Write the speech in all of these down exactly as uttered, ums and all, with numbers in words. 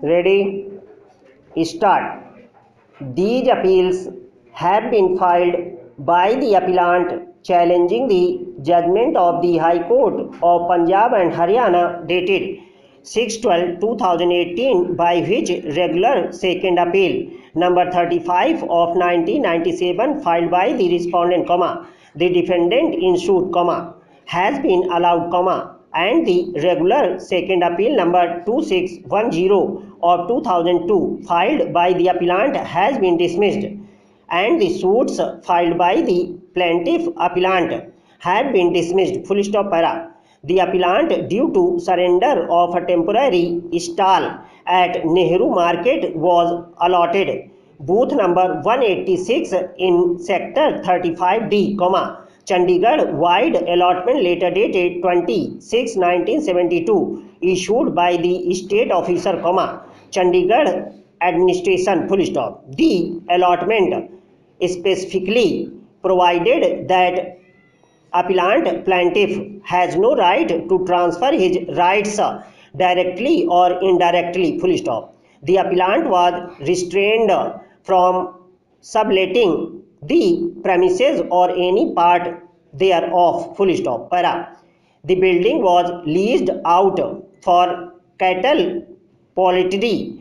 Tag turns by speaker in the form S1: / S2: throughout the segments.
S1: Ready? Start. These appeals have been filed by the appellant challenging the judgment of the High Court of Punjab and Haryana dated six twelve two thousand eighteen, by which regular second appeal number thirty-five of nineteen ninety-seven filed by the respondent, comma, the defendant in suit, comma, has been allowed, comma, and the regular second appeal number twenty-six ten of two thousand two filed by the appellant has been dismissed, and the suits filed by the plaintiff appellant have been dismissed. Full stop. Para. The appellant, due to surrender of a temporary stall at Nehru Market, was allotted booth number one eighty-six in sector thirty-five D, comma, Chandigarh, wide allotment letter dated twenty-six nineteen seventy-two, issued by the state officer, comma, Chandigarh administration. Full stop. The allotment specifically provided that appellant plaintiff has no right to transfer his rights directly or indirectly. Full stop. The appellant was restrained from subletting the premises or any part thereof. Full stop. Para. The building was leased out for cattle, poultry,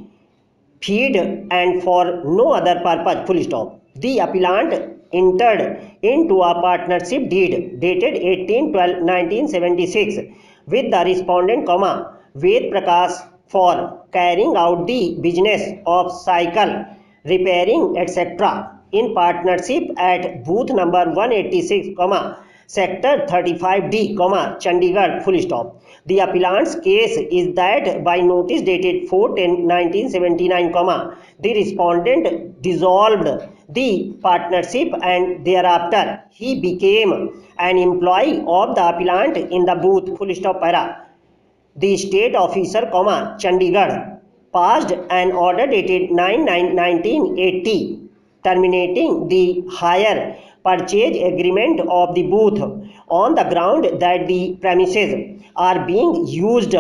S1: feed, and for no other purpose. Full stop. The appellant entered into a partnership deed dated eighteen twelve nineteen seventy-six with the respondent, comma, Ved Prakash, for carrying out the business of cycle repairing, et cetera in partnership at booth number one eighty-six, comma, sector thirty-five D, comma, Chandigarh. Full stop. The appellant's case is that by notice dated four ten nineteen seventy-nine, comma, the respondent dissolved the partnership and thereafter he became an employee of the appellant in the booth. Full stop. Para. The state officer, comma, Chandigarh, passed an order dated nine nine nineteen eighty terminating the hire purchase agreement of the booth on the ground that the premises are being used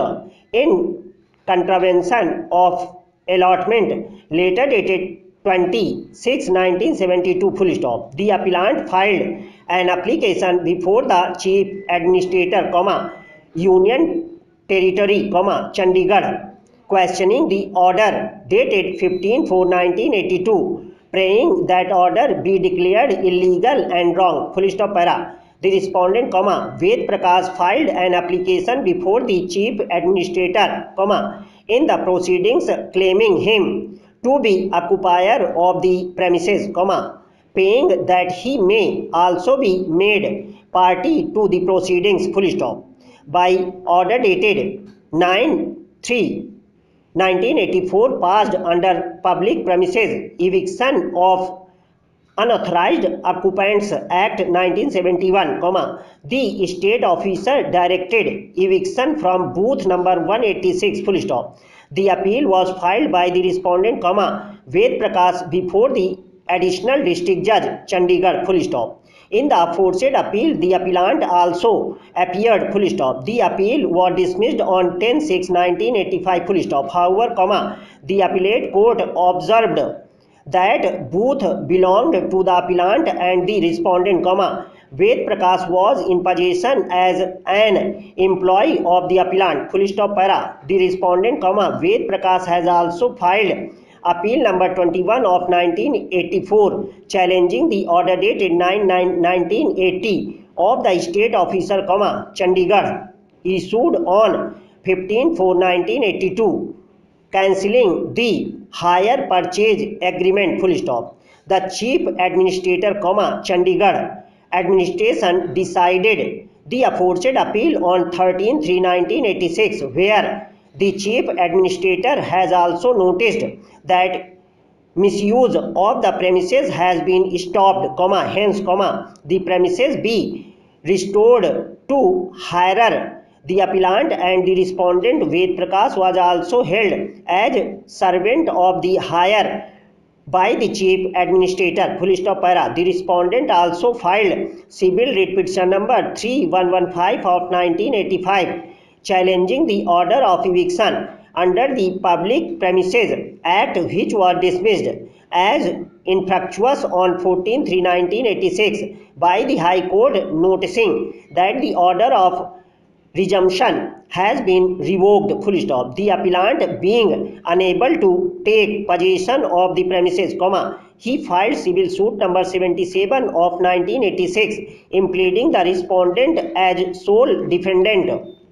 S1: in contravention of allotment later dated twenty-six nineteen seventy-two. Full stop. The appellant filed an application before the chief administrator, comma, Union Territory, comma, Chandigarh, questioning the order dated fifteen four nineteen eighty-two, praying that order be declared illegal and wrong. Full stop. Para. The respondent, comma, Ved Prakash, filed an application before the chief administrator, comma, in the proceedings claiming him to be occupier of the premises, comma, paying that he may also be made party to the proceedings. Full stop. By order dated nine three nineteen eighty-four, passed under Public Premises Eviction of Unauthorized Occupants Act nineteen seventy-one, comma, the state officer directed eviction from booth number one eighty-six. Full stop. The appeal was filed by the respondent, comma, Ved Prakash, before the additional district judge, Chandigarh. Full stop. In the aforesaid appeal, the appellant also appeared. Full stop. The appeal was dismissed on ten six nineteen eighty-five. Full stop. However, comma, the appellate court observed that booth belonged to the appellant and the respondent, comma, Ved Prakash was in possession as an employee of the appellant. Full stop. Para. The respondent, comma, Ved Prakash has also filed appeal number twenty-one of nineteen eighty-four challenging the order dated nine nine nineteen eighty of the state officer, comma, Chandigarh, issued on fifteen four nineteen eighty-two, cancelling the hire purchase agreement. Full stop. The chief administrator, comma, Chandigarh administration decided the aforesaid appeal on thirteen three nineteen eighty-six, where the chief administrator has also noticed that misuse of the premises has been stopped, comma, hence, comma, the premises be restored to hirer. The appellant and the respondent, Ved Prakash, was also held as servant of the hire by the chief administrator. Full stop. Para. The respondent also filed civil writ petition number three one one five of nineteen eighty-five challenging the order of eviction under the Public Premises Act, which was dismissed as infructuous on fourteen three nineteen eighty-six by the High Court, noticing that the order of resumption has been revoked, full stop. The appellant, being unable to take possession of the premises, comma, he filed civil suit number seventy-seven of nineteen eighty-six, impleading the respondent as sole defendant.